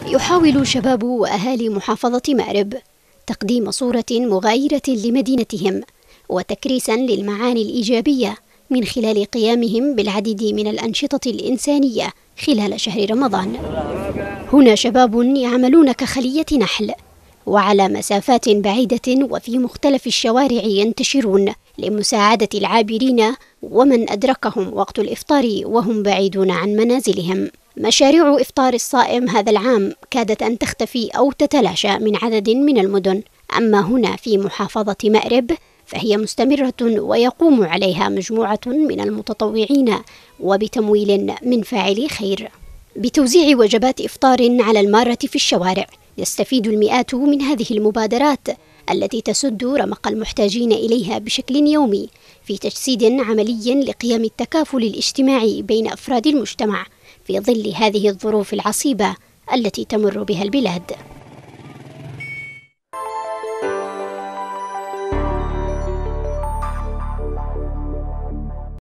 يحاول شباب وأهالي محافظة مأرب تقديم صورة مغايرة لمدينتهم وتكريسا للمعاني الإيجابية من خلال قيامهم بالعديد من الأنشطة الإنسانية خلال شهر رمضان. هنا شباب يعملون كخلية نحل وعلى مسافات بعيدة وفي مختلف الشوارع ينتشرون لمساعدة العابرين ومن أدركهم وقت الإفطار وهم بعيدون عن منازلهم. مشاريع إفطار الصائم هذا العام كادت أن تختفي أو تتلاشى من عدد من المدن، أما هنا في محافظة مأرب فهي مستمرة ويقوم عليها مجموعة من المتطوعين وبتمويل من فاعلي خير بتوزيع وجبات إفطار على المارة في الشوارع. يستفيد المئات من هذه المبادرات التي تسد رمق المحتاجين إليها بشكل يومي في تجسيد عملي لقيام التكافل الاجتماعي بين أفراد المجتمع في ظل هذه الظروف العصيبة التي تمر بها البلاد.